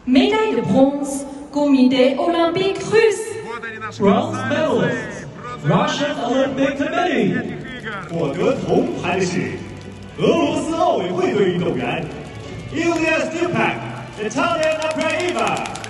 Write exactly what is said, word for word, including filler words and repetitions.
Médaille de bronze, Comité olympique russe. Bronze medalist, Russian Olympic Committee. 获得铜牌的是俄罗斯奥委会队运动员 Julia Stupak Natалья Непряева.